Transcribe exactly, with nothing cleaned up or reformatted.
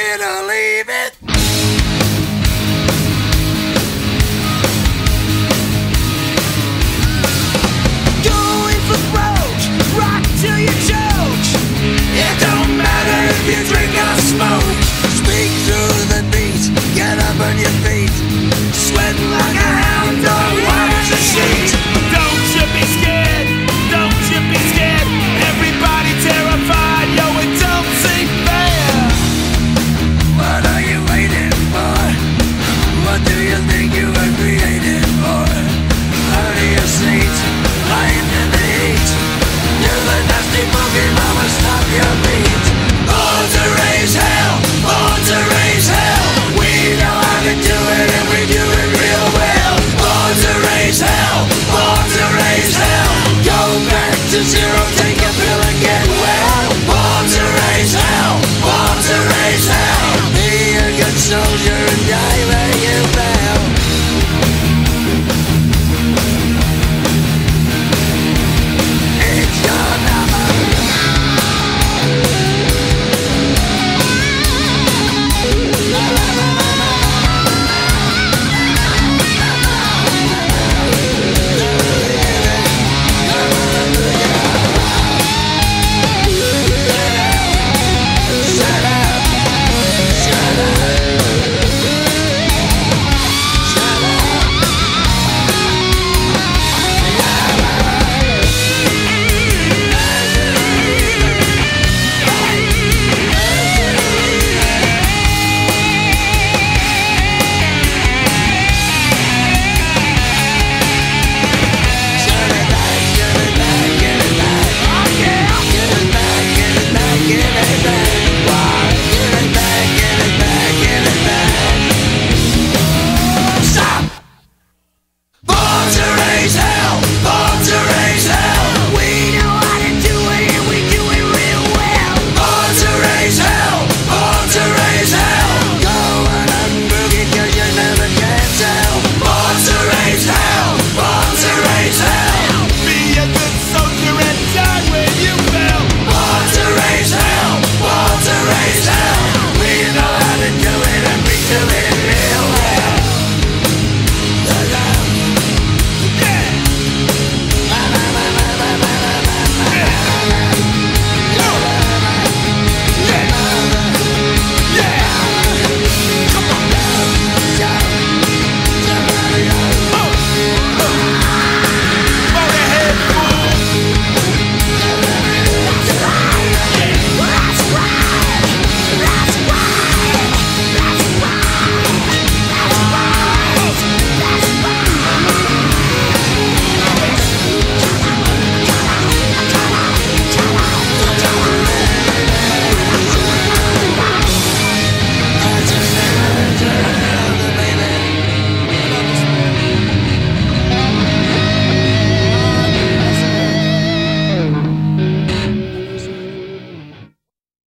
it or leave it. Going for broke, rock till you choke. It don't matter if you drink or smoke. Speak through the beat, get up on your feet. Sweating like a hound dog, watch the sheet. Don't you be scared, don't you be scared. Everybody terrified, yo, it don't seem fair. What are you waiting for? What do you think you were created for? Out of your seat, lying in the heat. You're the nasty monkey, mama, stop your beat. Born to raise hell, born to raise hell. We know how to do it and we do it real well. Born to raise hell, born to raise hell. Go back to zero, take a pill and get well. Born to raise hell, born to raise hell. Be a good soldier and die.